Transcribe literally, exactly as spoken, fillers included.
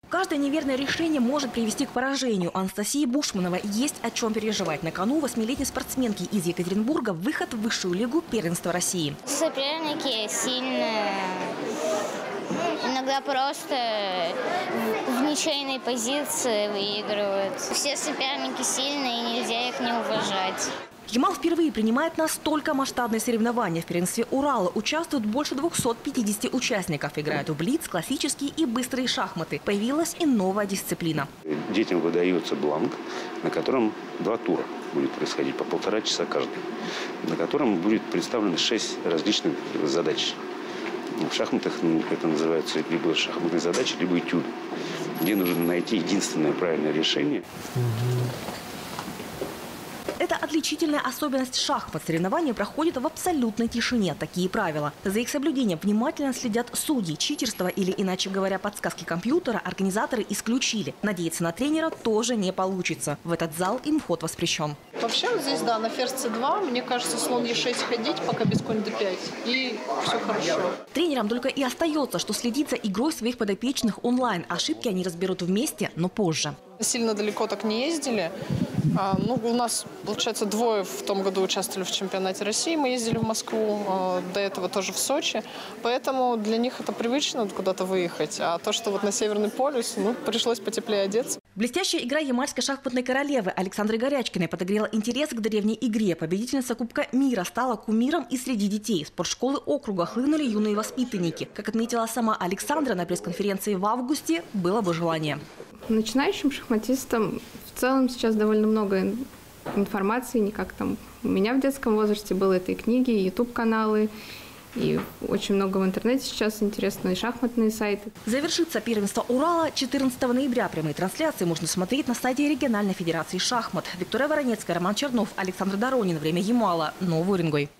Каждое неверное решение может привести к поражению. Анастасии Бушмановой есть о чем переживать. На кону восьмилетней спортсменки из Екатеринбурга выход в высшую лигу первенства России. Соперники сильные. Иногда просто в ничейной позиции выигрывают. Все соперники сильные, и нельзя их не уважать. Ямал впервые принимает настолько масштабные соревнования. В первенстве Урала участвуют больше двухсот пятидесяти участников. Играют в блиц, классические и быстрые шахматы. Появилась и новая дисциплина. Детям выдается бланк, на котором два тура будет происходить по полтора часа каждый, на котором будет представлено шесть различных задач. В шахматах это называется либо шахматные задачи, либо этюд, где нужно найти единственное правильное решение. Это отличительная особенность шахмат. Соревнования проходят в абсолютной тишине. Такие правила. За их соблюдением внимательно следят судьи. Читерство или, иначе говоря, подсказки компьютера организаторы исключили. Надеяться на тренера тоже не получится. В этот зал им вход воспрещен. Вообще вот здесь, да, на ферзь цэ два, мне кажется, слон е шесть ходить, пока без конь дэ пять. И все хорошо. Тренерам только и остается, что следить за игрой своих подопечных онлайн. Ошибки они разберут вместе, но позже. Сильно далеко так не ездили. А, ну, у нас, получается, двое в том году участвовали в чемпионате России. Мы ездили в Москву, а, до этого тоже в Сочи. Поэтому для них это привычно куда-то выехать. А то, что вот на Северный полюс, ну, пришлось потеплее одеться. Блестящая игра ямальской шахматной королевы Александры Горячкиной подогрела интерес к древней игре. Победительница Кубка мира стала кумиром и среди детей. В спортшколы округа хлынули юные воспитанники. Как отметила сама Александра на пресс-конференции в августе, было бы желание. Начинающим шахматистам в целом сейчас довольно много информации, не как там у меня в детском возрасте было. Это и книги, и ютуб-каналы, и очень много в интернете сейчас интересно, и шахматные сайты. Завершится первенство Урала четырнадцатого ноября. Прямые трансляции можно смотреть на сайте региональной федерации шахмат. Виктория Воронецкая, Роман Чернов, Александр Доронин. Время Ямала. Новый Уренгой.